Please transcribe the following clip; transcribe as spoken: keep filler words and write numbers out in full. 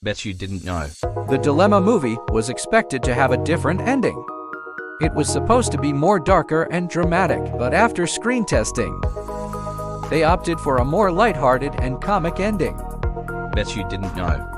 Bet you didn't know. The Dilemma movie was expected to have a different ending. It was supposed to be more darker and dramatic, but after screen testing, they opted for a more lighthearted and comic ending. Bet you didn't know.